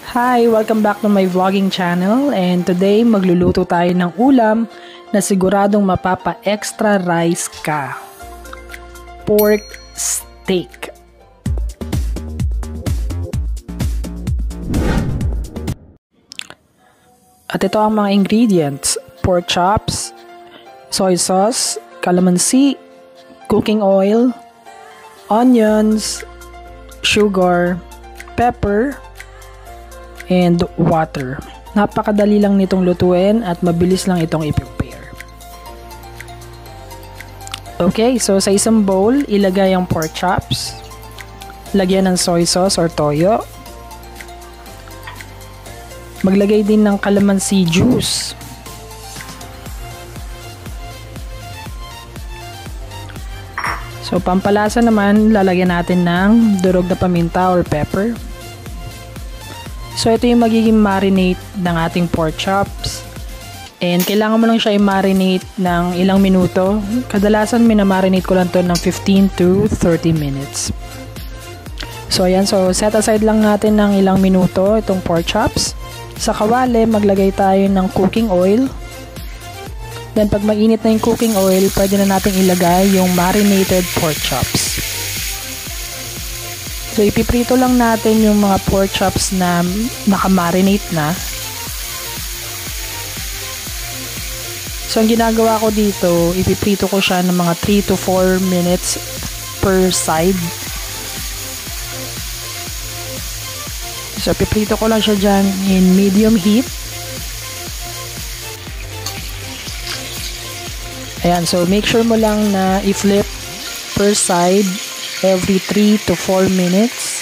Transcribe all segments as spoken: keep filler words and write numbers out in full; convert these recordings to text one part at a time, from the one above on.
Hi! Welcome back to my vlogging channel, and today magluluto tayo ng ulam na siguradong mapapa-extra rice ka. Pork steak. At ito ang mga ingredients: pork chops, soy sauce, calamansi, cooking oil, onions, sugar, pepper, and water. Napakadali lang nitong lutuin at mabilis lang itong i-prepare. Okay, so sa isang bowl, ilagay ang pork chops. Lagyan ng soy sauce or toyo. Maglagay din ng calamansi juice. So pampalasa naman, lalagyan natin ng durog na paminta or pepper. So ito yung magiging marinate ng ating pork chops. And kailangan mo lang siya i-marinate ng ilang minuto. Kadalasan minamarinate ko lang to ng fifteen to thirty minutes. So ayan, so set aside lang natin ng ilang minuto itong pork chops. Sa kawali, maglagay tayo ng cooking oil. Then pag mainit na yung cooking oil, pwede na natin ilagay yung marinated pork chops. So, ipiprito lang natin yung mga pork chops na nakamarinate na. So, ang ginagawa ko dito, ipiprito ko siya ng mga three to four minutes per side. So, ipiprito ko lang siya dyan in medium heat. Ayan, so make sure mo lang na i-flip per side every three to four minutes.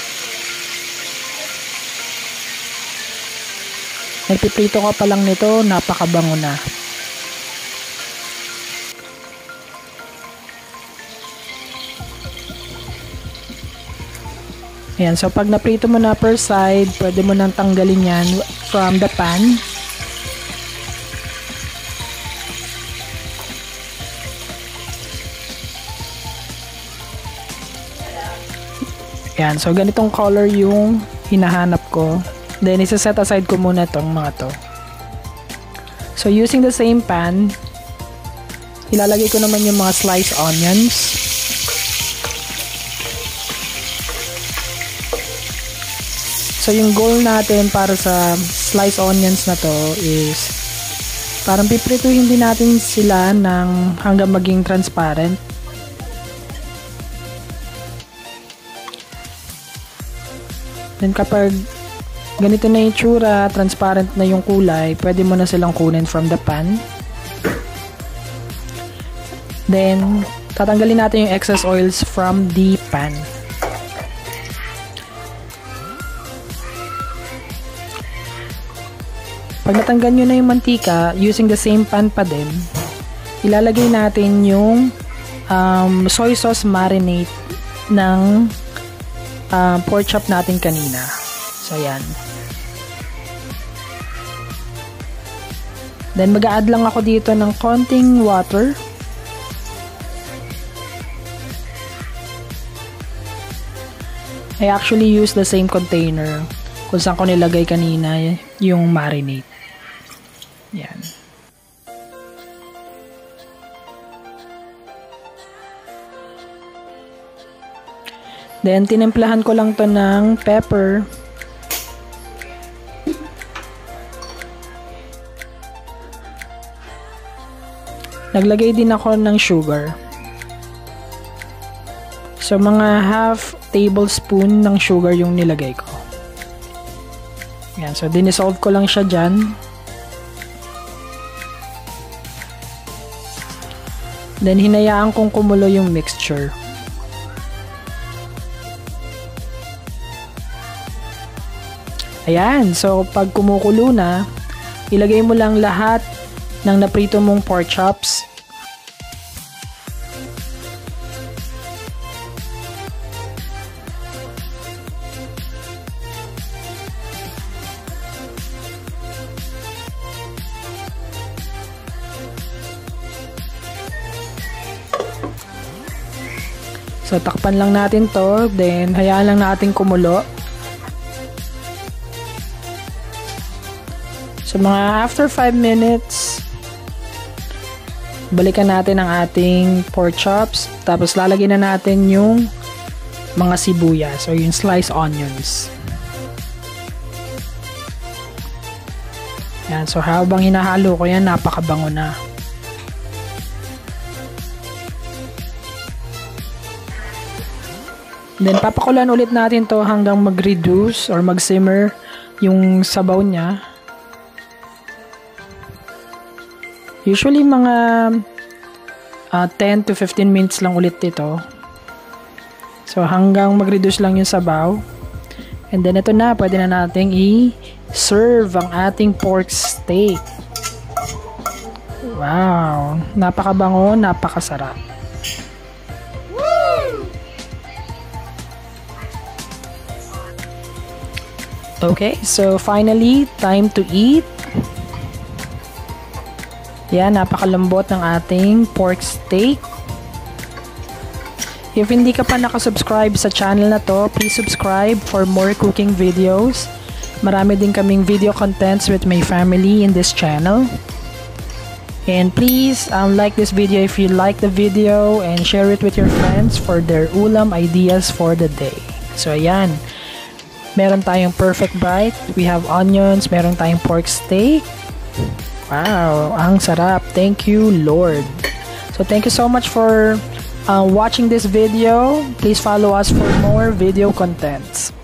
Nagpiprito ka pa lang nito, napakabango na. Ayan, so pag naprito mo na per side, pwede mo nang tanggalin yan from the pan. Yan, so ganitong color yung hinahanap ko. Then, isa-set aside ko muna itong mga to. So, using the same pan, ilalagay ko naman yung mga sliced onions. So, yung goal natin para sa sliced onions na to is parang piprituhin din natin sila ng hanggang maging transparent. Then kapag ganito na yung tsura, transparent na yung kulay, pwede mo na silang kunin from the pan. Then, tatanggalin natin yung excess oils from the pan. Pag natanggal nyo na yung mantika, using the same pan pa din, ilalagay natin yung um, soy sauce marinade ng Uh, pork chop natin kanina. So, yan. Then, mag-a-add lang ako dito ng konting water. I actually use the same container kung saan ko nilagay kanina yung marinade. Yan. Then, tinimplahan ko lang to ng pepper. Naglagay din ako ng sugar. So, mga half tablespoon ng sugar yung nilagay ko. Yan. So, dinisolve ko lang siya dyan. Then, hinayaan kong kumulo yung mixture. Ayan, so pag kumukulo na, ilagay mo lang lahat ng naprito mong pork chops. So takpan lang natin to, then hayaan lang natin kumulo. So mga after five minutes, balikan natin ang ating pork chops. Tapos lalagyan na natin yung mga sibuyas o yung sliced onions. Yan, so habang hinahalo ko yan, napakabango na. Then papakulan ulit natin to hanggang mag-reduce or mag-simmer yung sabaw niya. Usually mga uh, ten to fifteen minutes lang ulit ito. So hanggang mag-reduce lang yung sabaw. And then ito na, pwede na nating i-serve ang ating pork steak. Wow, napakabango, napakasarap. Okay, so finally, time to eat. Yan, napakalambot ng ating pork steak. If hindi ka pa nakasubscribe sa channel na to, please subscribe for more cooking videos. Marami din kaming video contents with my family in this channel. And please um, like this video if you like the video and share it with your friends for their ulam ideas for the day. So ayan. Meron tayong perfect bite. We have onions. Meron tayong pork steak. Wow, ang sarap. Thank you, Lord. So thank you so much for uh, watching this video. Please follow us for more video contents.